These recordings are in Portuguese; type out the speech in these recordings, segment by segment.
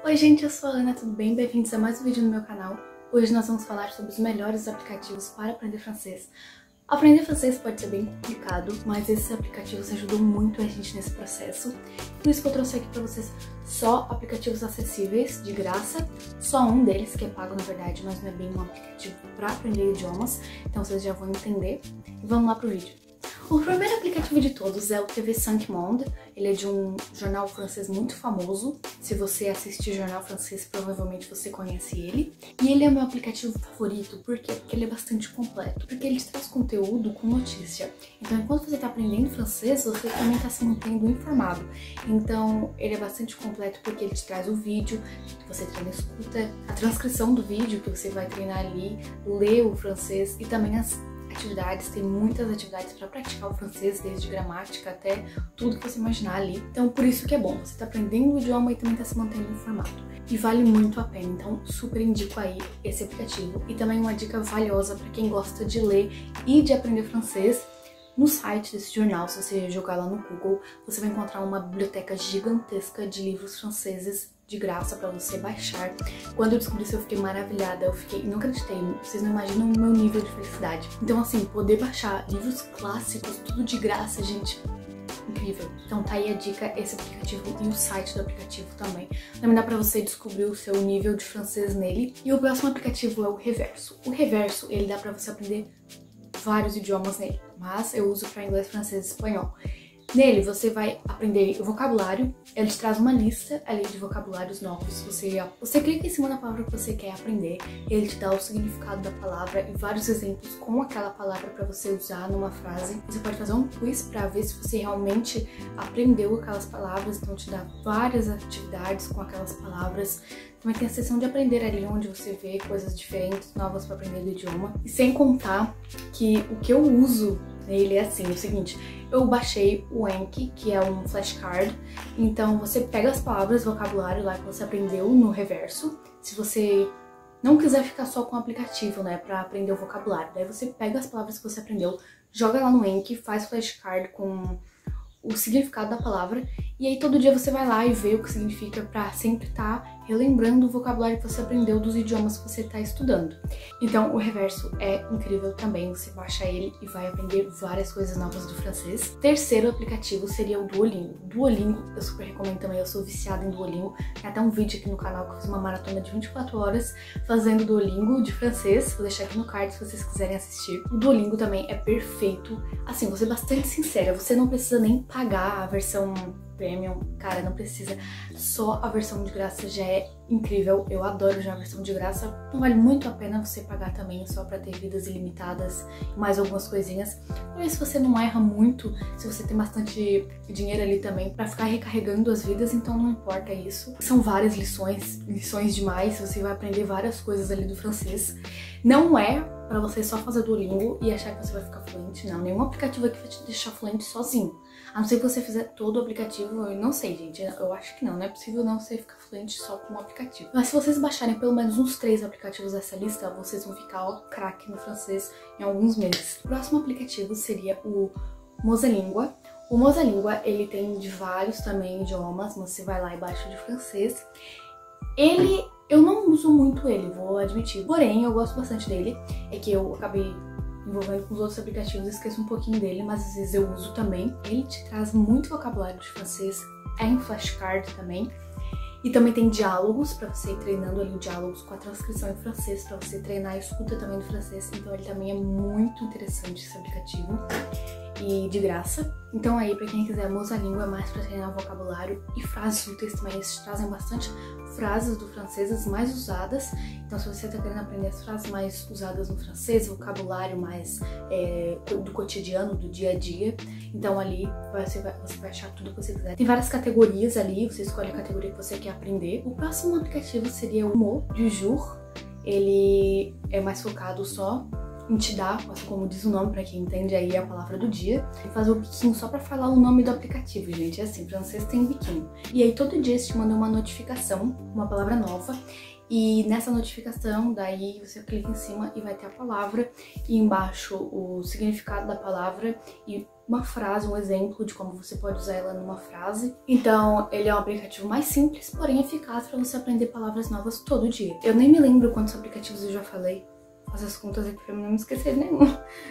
Oi gente, eu sou a Ana, tudo bem? Bem-vindos a mais um vídeo no meu canal. Hoje nós vamos falar sobre os melhores aplicativos para aprender francês. Aprender francês pode ser bem complicado, mas esses aplicativos ajudam muito a gente nesse processo. Por isso que eu trouxe aqui para vocês só aplicativos acessíveis, de graça. Só um deles que é pago na verdade, mas não é bem um aplicativo para aprender idiomas, então vocês já vão entender. E vamos lá pro vídeo. O primeiro aplicativo de todos é o TV5 Monde. Ele é de um jornal francês muito famoso. Se você assiste jornal francês, provavelmente você conhece ele. E ele é o meu aplicativo favorito. Por quê? Porque ele é bastante completo. Porque ele traz conteúdo com notícia. Então, enquanto você está aprendendo francês, você também está se mantendo informado. Então, ele é bastante completo porque ele te traz o vídeo, que você treina a escuta, a transcrição do vídeo, que você vai treinar ali, ler o francês e também as atividades, tem muitas atividades para praticar o francês, desde gramática até tudo que você imaginar ali. Então, por isso que é bom, você está aprendendo o idioma e também está se mantendo informado. E vale muito a pena, então super indico aí esse aplicativo. E também uma dica valiosa para quem gosta de ler e de aprender francês. No site desse jornal, se você jogar lá no Google, você vai encontrar uma biblioteca gigantesca de livros franceses de graça para você baixar. Quando eu descobri isso, eu fiquei maravilhada, não acreditei, vocês não imaginam o meu nível de felicidade. Então assim, poder baixar livros clássicos, tudo de graça, gente, incrível. Então tá aí a dica, esse aplicativo e o site do aplicativo também. Também dá pra você descobrir o seu nível de francês nele. E o próximo aplicativo é o Reverso. O Reverso, ele dá pra você aprender vários idiomas nele, mas eu uso para inglês, francês e espanhol. Nele você vai aprender o vocabulário, ele te traz uma lista ali de vocabulários novos. Você clica em cima da palavra que você quer aprender, ele te dá o significado da palavra e vários exemplos com aquela palavra para você usar numa frase. Você pode fazer um quiz para ver se você realmente aprendeu aquelas palavras, então te dá várias atividades com aquelas palavras. Também tem a seção de aprender ali, onde você vê coisas diferentes, novas para aprender do idioma. E sem contar que o que eu uso nele é assim, o seguinte, eu baixei o Anki, que é um flashcard, então você pega as palavras, vocabulário lá que você aprendeu no Reverso. Se você não quiser ficar só com o aplicativo, né, pra aprender o vocabulário, daí você pega as palavras que você aprendeu, joga lá no Anki, faz flashcard com o significado da palavra, e aí todo dia você vai lá e vê o que significa pra sempre estar relembrando o vocabulário que você aprendeu dos idiomas que você está estudando. Então o Reverso é incrível também, você baixa ele e vai aprender várias coisas novas do francês. Terceiro aplicativo seria o Duolingo. Duolingo eu super recomendo também, eu sou viciada em Duolingo. Tem até um vídeo aqui no canal que eu fiz uma maratona de 24 horas fazendo Duolingo de francês, vou deixar aqui no card se vocês quiserem assistir. O Duolingo também é perfeito, assim, vou ser bastante sincera, você não precisa nem pagar a versão Premium, cara, não precisa, só a versão de graça já é incrível, eu adoro já a versão de graça, não vale muito a pena você pagar também só pra ter vidas ilimitadas e mais algumas coisinhas, mas se você não erra muito, se você tem bastante dinheiro ali também pra ficar recarregando as vidas, então não importa isso. São várias lições demais, você vai aprender várias coisas ali do francês, não é pra você só fazer Duolingo e achar que você vai ficar fluente, não, nenhum aplicativo aqui vai te deixar fluente sozinho. A não ser que você fizer todo o aplicativo, eu não sei, gente, eu acho que não é possível não você ficar fluente só com um aplicativo. Mas se vocês baixarem pelo menos uns 3 aplicativos dessa lista, vocês vão ficar, ó, craque no francês em alguns meses. O próximo aplicativo seria o Mosalíngua. O Mosalíngua, ele tem de vários também idiomas, você vai lá e baixa de francês. Eu não uso muito ele, vou admitir, porém eu gosto bastante dele, é que eu acabei envolvendo com os outros aplicativos, esqueço um pouquinho dele, mas às vezes eu uso também. Ele te traz muito vocabulário de francês, é em flashcard também. E também tem diálogos, pra você ir treinando ali diálogos com a transcrição em francês, pra você treinar a escuta também do francês. Então ele também é muito interessante, esse aplicativo. E de graça. Então aí, pra quem quiser, Mosalíngua é mais pra treinar o vocabulário e frases úteis também. Eles trazem bastante frases do francês, as mais usadas. Então se você tá querendo aprender as frases mais usadas no francês, vocabulário mais do cotidiano, do dia a dia, então ali você vai achar tudo que você quiser. Tem várias categorias ali, você escolhe a categoria que você quer aprender. O próximo aplicativo seria o Mot du Jour. Ele é mais focado só em te dar, como diz o nome pra quem entende aí a palavra do dia, e fazer o biquinho só pra falar o nome do aplicativo, gente. É assim, francês tem biquinho. E aí todo dia eles te mandam uma notificação, uma palavra nova, e nessa notificação, daí você clica em cima e vai ter a palavra, e embaixo o significado da palavra e uma frase, um exemplo de como você pode usar ela numa frase. Então, ele é um aplicativo mais simples, porém eficaz para você aprender palavras novas todo dia. Eu nem me lembro quantos aplicativos eu já falei. Faço as contas aqui pra não me esquecer de nenhum.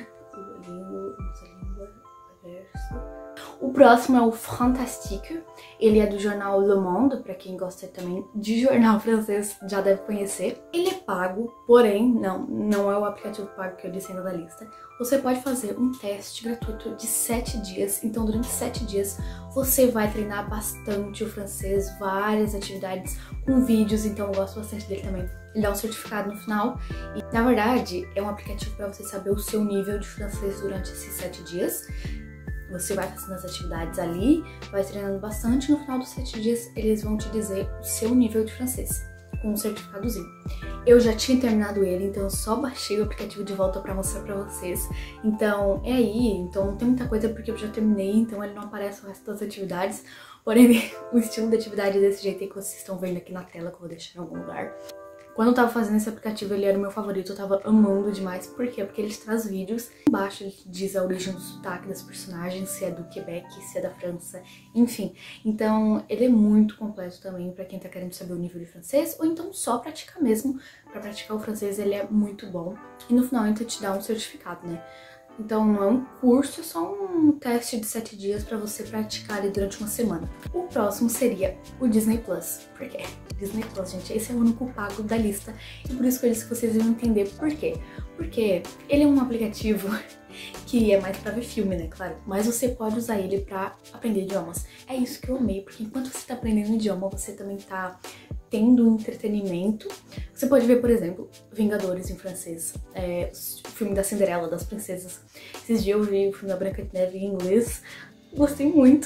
O próximo é o Fantastique. Ele é do jornal Le Monde, pra quem gosta também de jornal francês já deve conhecer. Ele é pago, porém, não é o aplicativo pago que eu disse ainda da lista. Você pode fazer um teste gratuito de 7 dias. Então, durante 7 dias, você vai treinar bastante o francês, várias atividades com vídeos, então eu gosto bastante dele também. Ele dá um certificado no final e, na verdade, é um aplicativo para você saber o seu nível de francês durante esses 7 dias. Você vai fazendo as atividades ali, vai treinando bastante, no final dos 7 dias eles vão te dizer o seu nível de francês, com um certificadozinho. Eu já tinha terminado ele, então eu só baixei o aplicativo de volta pra mostrar pra vocês. Então é aí, então não tem muita coisa porque eu já terminei, então ele não aparece o resto das atividades. Porém, o estilo da atividade é desse jeito aí que vocês estão vendo aqui na tela, que eu vou deixar em algum lugar. Quando eu tava fazendo esse aplicativo, ele era o meu favorito, eu tava amando demais. Por quê? Porque ele traz vídeos. Embaixo ele diz a origem do sotaque das personagens, se é do Quebec, se é da França, enfim. Então, ele é muito completo também pra quem tá querendo saber o nível de francês, ou então só praticar mesmo. Pra praticar o francês, ele é muito bom. E no final, ele te dá um certificado, né? Então não é um curso, é só um teste de 7 dias pra você praticar ali durante uma semana. O próximo seria o Disney Plus. Por quê? Disney Plus, gente, esse é o único pago da lista. E por isso que eu disse que vocês iam entender por quê. Porque ele é um aplicativo que é mais pra ver filme, né, claro. Mas você pode usar ele pra aprender idiomas. É isso que eu amei, porque enquanto você tá aprendendo um idioma, você também tá tendo um entretenimento. Você pode ver, por exemplo, Vingadores em francês, o filme da Cinderela, das princesas. Esses dias eu vi o filme da Branca de Neve em inglês, gostei muito.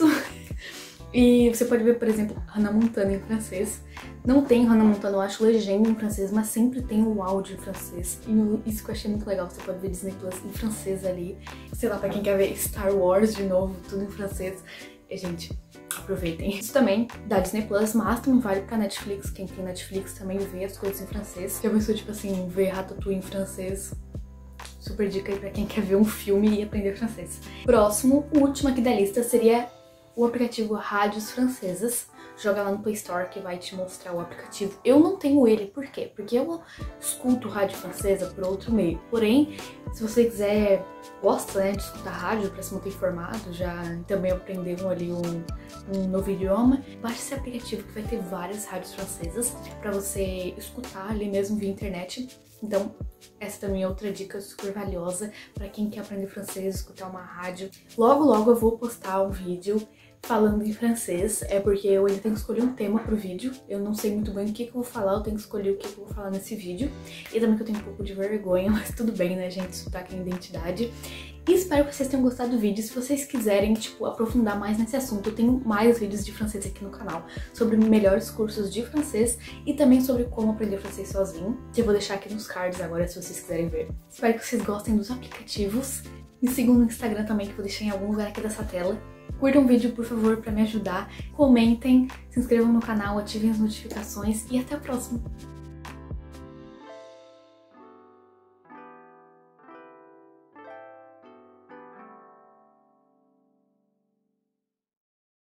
E você pode ver, por exemplo, Hannah Montana em francês. Não tem Hannah Montana, eu acho, legenda em francês, mas sempre tem o áudio em francês. E isso que eu achei muito legal, você pode ver Disney Plus em francês ali. Sei lá, pra quem quer ver Star Wars de novo, tudo em francês. E, gente, aproveitem. Isso também da Disney Plus, mas também vale pra Netflix. Quem tem Netflix também vê as coisas em francês. Já pensou, tipo assim, ver Ratatouille em francês? Super dica aí pra quem quer ver um filme e aprender francês. Próximo, o último aqui da lista seria o aplicativo Rádios Francesas. Joga lá no Play Store que vai te mostrar o aplicativo. Eu não tenho ele, por quê? Porque eu escuto rádio francesa por outro meio. Porém, se você quiser, gosta, né, de escutar rádio pra se manter informado, já também aprender um novo idioma, baixe esse aplicativo que vai ter várias rádios francesas pra você escutar ali mesmo via internet. Então, essa também é outra dica super valiosa pra quem quer aprender francês, escutar uma rádio. Logo, logo eu vou postar um vídeo falando em francês, é porque eu ainda tenho que escolher um tema pro vídeo. Eu não sei muito bem o que eu vou falar, eu tenho que escolher o que eu vou falar nesse vídeo. E também que eu tenho um pouco de vergonha, mas tudo bem, né, gente? Sotaque é identidade. E espero que vocês tenham gostado do vídeo. Se vocês quiserem, tipo, aprofundar mais nesse assunto, eu tenho mais vídeos de francês aqui no canal, sobre melhores cursos de francês e também sobre como aprender francês sozinho. Eu vou deixar aqui nos cards agora, se vocês quiserem ver. Espero que vocês gostem dos aplicativos. Me sigam no Instagram também, que eu vou deixar em algum lugar aqui dessa tela. Curtam o vídeo, por favor, pra me ajudar. Comentem, se inscrevam no canal, ativem as notificações e até a próxima!